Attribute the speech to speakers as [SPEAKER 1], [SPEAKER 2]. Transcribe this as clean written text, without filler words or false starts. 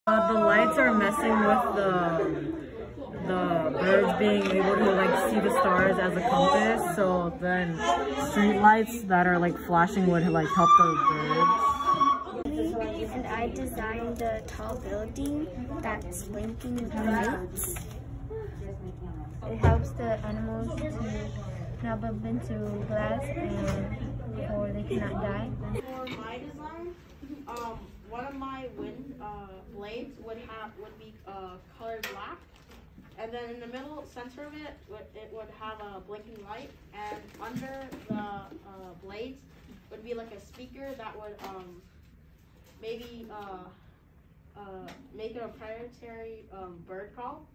[SPEAKER 1] The lights are messing with the birds being able to like see the stars as a compass. So then street lights that are like flashing would like help the birds.
[SPEAKER 2] And I designed the tall building that's blinking with lights. It helps the animals to not bump into glass and or they cannot die.
[SPEAKER 3] For my design, one of my wind blades would be colored black, and then in the middle center of it would have a blinking light, and under the blades would be like a speaker that would maybe make a proprietary bird call.